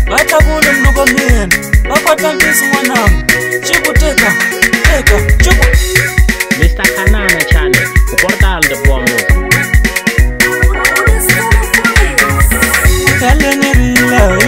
batabule mnokomini bakwatambisa mwanangu chikuteka chiku Mr. Kanana Channel, Portal de Bomo. Ikalenirila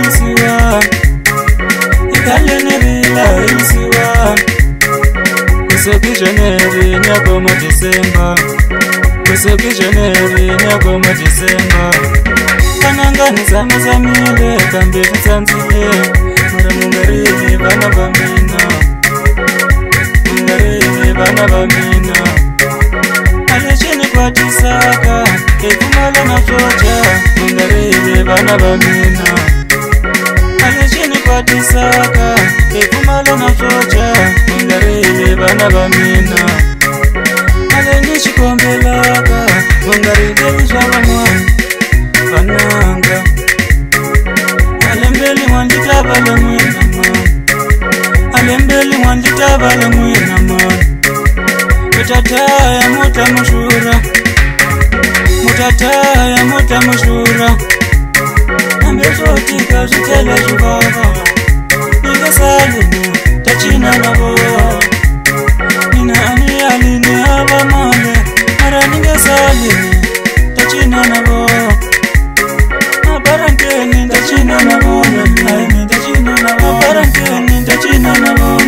isiwa Kusoki January nyakoma December Kusoki January nyakoma December Kanangani zamile kambi tsanzile Mara mungarini bana bamina Mungarini bana bamina Alechini kwa tisaka Ekumala na floja Mungarini bana bamina Alechini kwa tisaka Ekumala na floja Mungarini bana bamina Alenishi kombelaka Mungarini java mwana Bananga Alembeli mwandita bala mwina man Alembeli mwandita bala mwina man Mutataya mutamushura Mutataya mutamushura Ambezotika zitela zubaba Nika salimu tachina nabo Nina ani alini haba male Mara nika salimu tachina nabo Aparanteni tachina nabo Aini tachina nabo Aparanteni tachina nabo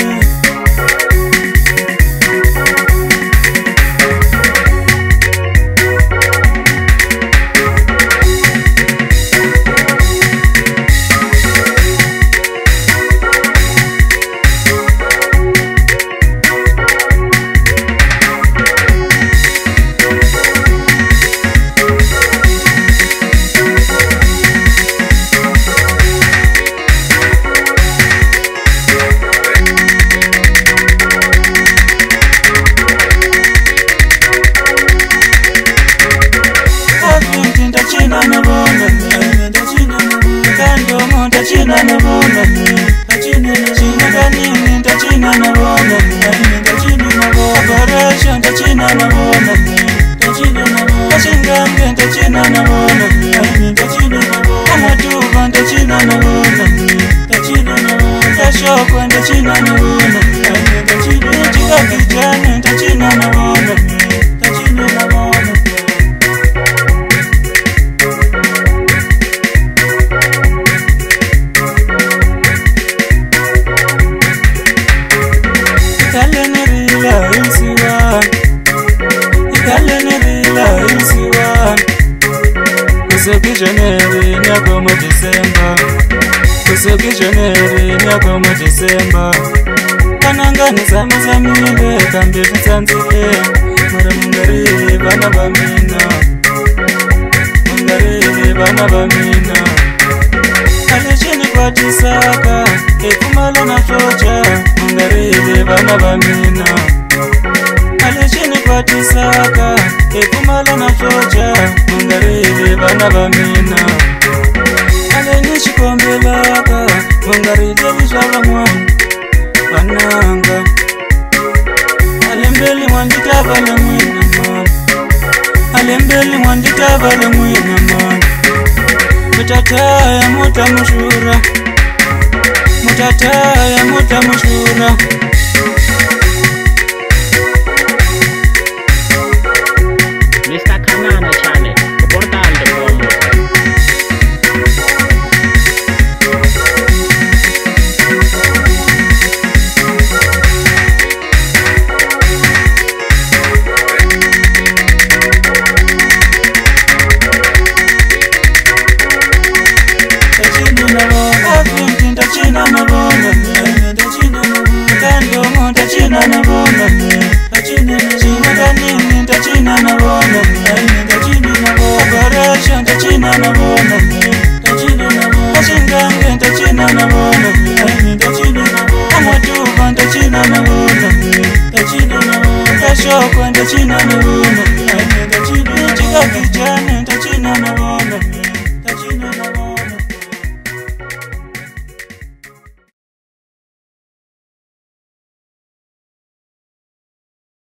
Tachina na bona Tachina kanini Tachina na bona Tachina na bona Operation Tachina na bona Tachina na bona Tashingange Tachina na bona Tachina na bona Amatuba Tachina na bona Tachina na bona Tashokwe Tachina na bona Tachina na bona Chikakijane Tachina na bona Tachina na bona Kusoki January nyakoma December Kusoki January nyakoma December Kanangani zamile kambi tsanzile Mara mungarini bana bamina Mungarini bana bamina Alechini kwa tisaka Ekumala na floja Mungarini bana bamina Alechini kwa tisaka Ekumala na floja Mungarini bana bamina Alenishi kombelaka Mungarini java mwana Bananga Alembeli mwandita bala mwina man Alembeli mwandita bala mwina man Mutataya mutamushura Mutataya mutamushura Mr. Kanana Channel, Portal de Bomo. Tachina na bona Afinti tachina na bona Tachina na bona Kandomo tachina na bona Tachina na bona Kanini tachina na bona Tachina na bona Operation tachina na bona Tachina na bona Tashingange tachina na bona Tachina na bona Amatuba tachina na bona Tachina na bona Tashokwe tachina na bona Tachina na bona Chikakijane tachina na bona